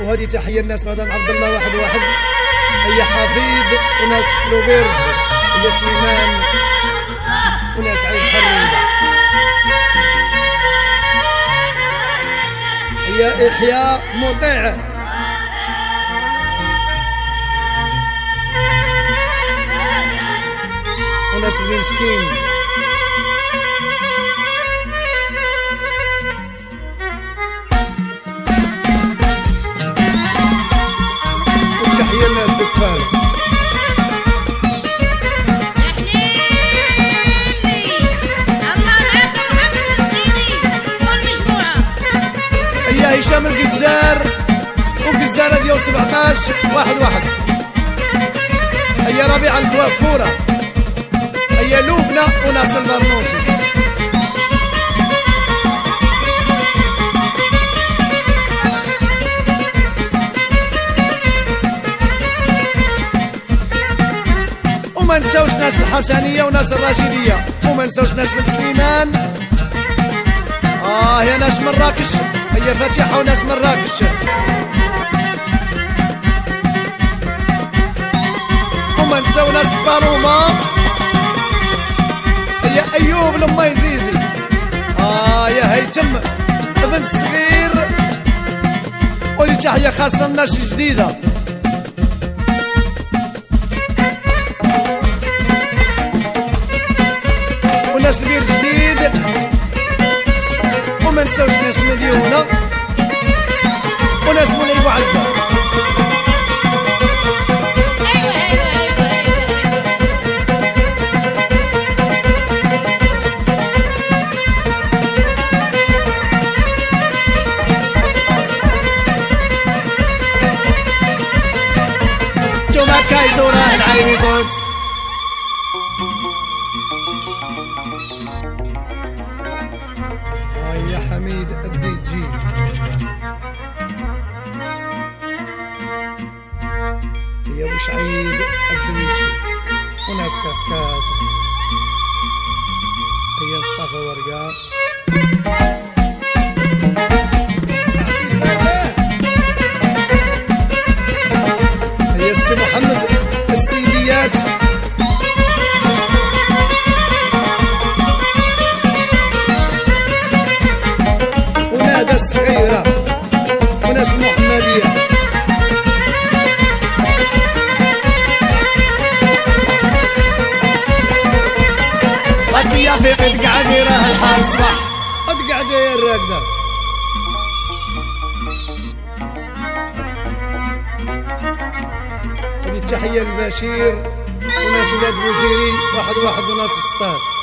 وهذه تحيه الناس مدام عبد الله واحد واحد، هي حفيظ وناس لوبيرج، هي سليمان وناس عيد حريبه، هي إحياء مطيع، وناس بن مسكين، وتحية الناس بالكفالة. هي هشام القزار وقزارة ديال 17 واحد واحد، هي ربيع الكوافورة، هي لوبنى وناس البرنوسي، وما نساوش ناس الحسنية وناس الراشدية، وما نساوش ناس من سليمان، يا ناس مراكش، هي فاتحة وناس مراكش، وما نساو ناس باروما، هي أيوب لما يزيزي، يا هيتم ابن الصغير، ودي تحية خاصة الناس الجديدة، وناس البير الجديد، وما نساوش ناس مليونة وناس مولاي بوعزة. تومات كايزورة العيني فوكس، يا حميد الدي جي، هي وشعيد الدويشي وناس كاسكات، هي مصطفى ورقاء، هي السي محمد السيديات، ونادى الصغيرة وناس المحمدية، وانتي يا في قد قاعدين راه الحال صباح، قد قاعدين راكدة، هذه التحية للبشير وناس ولاد بوزيري واحد واحد وناس 16.